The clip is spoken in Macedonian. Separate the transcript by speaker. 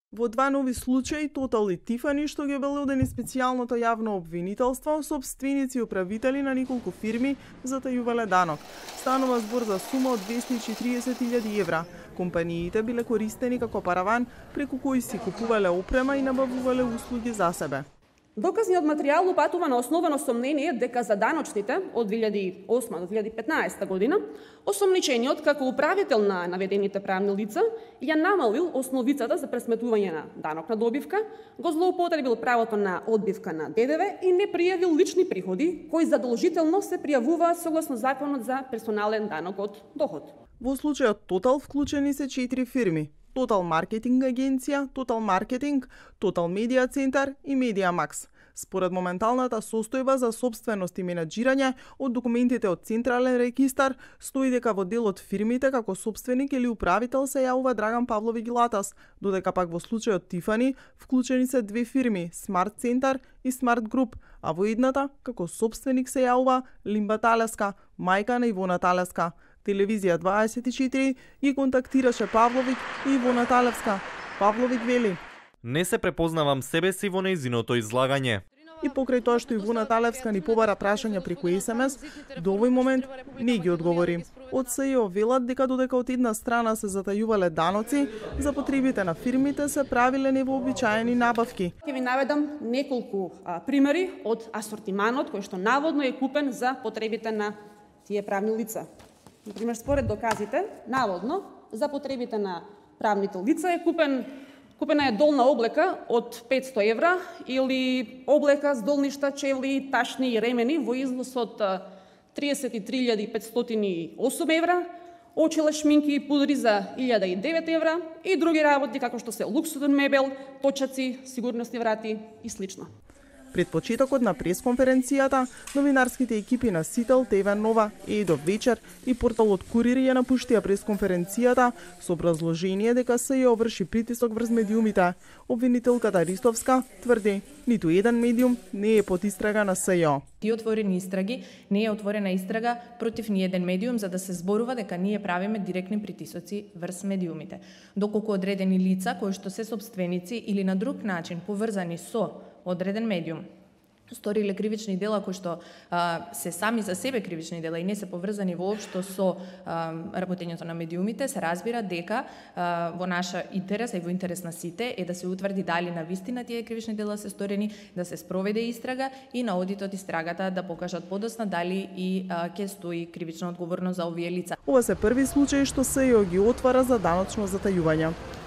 Speaker 1: Во два нови случаи, Тотал и Тифани, што ги обелодени специјалното јавно обвинителство, собственици и управители на неколку фирми затајувале данок. Станува збор за сума од 240.000 евра. Компаниите биле користени како параван преку кои си купувале опрема и набавувале услуги за себе.
Speaker 2: Доказниот материјал упатува на основано сомнение дека за даночните од 2008 до 2015 година осомничениот како управител на наведените правни лица ја намалил основицата за пресметување на данок на добивка, го злоупотребил правото на одбивка на ДДВ и не пријавил лични приходи кои задолжително се пријавуваат согласно законот за персонален данок од доход.
Speaker 1: Во случајот Тотал вклучени се 4 фирми: Тотал Маркетинг агенција, Тотал Маркетинг, Тотал Медиа Центар и Медиа Макс. Според моменталната состојба за собственост и менаџирање од документите од Централен регистар стои дека во дел од фирмите како собственик или управител се јавува Драган Павловиќ Латас, додека пак во случајот Тифани вклучени се 2 фирми: Смарт Центар и Смарт Груп, а во едната како собственик се јавува Лимба Талеска, мајка на Ивона Талеска. Телевизија 24 ги контактираше Павловиќ и Ивона Талевска. Павловиќ вели:
Speaker 3: "Не се препознавам себе си во нејзиното излагање."
Speaker 1: И покрај тоа што Ивона Талевска ни побара прашања преку СМС, до овој момент не ги одговори. Од СЈО велат дека додека од една страна се затајувале даноци, за потребите на фирмите се правиле невообичаени набавки.
Speaker 2: Ќе ви наведам неколку примери од асортиманот кој што наводно е купен за потребите на тие правни лица. Например, според доказите, наводно, за потребите на правните лица е купена е долна облека од 500 евра или облека с долништа, чевли, ташни и ремени во износ од 33.508 евра, очила, шминки и пудри за 1.009 евра и други работи како што се луксузен мебел, точаци, сигурносни врати и слично.
Speaker 1: Пред почетокот на пресконференцијата, новинарските екипи на Сител, ТВ Нова, Едо Вечер и порталот Курир ја напуштија пресконференцијата со образложение дека СЈО врши притисок врз медиумите. Обвинителката Ристовска тврди: ниту еден медиум не е под истрага на СЈО.
Speaker 4: И отворени истраги, не е отворена истрага против ниеден медиум за да се зборува дека ние правиме директни притисоци врз медиумите. Доколку одредени лица кои што се собственици или на друг начин поврзани со одреден медиум сториле кривични дела кои што се сами за себе кривични дела и не се поврзани воопшто со работењето на медиумите, се разбира дека во наша интерес и во интерес на сите е да се утврди дали на вистина тие кривични дела се сторени, да се спроведе истрага и на одитот истрагата да покажат подоцна дали и ќе стои кривична одговорност за овие лица.
Speaker 1: Ова се први случаи што СЈО ги отвара за даночно затајување.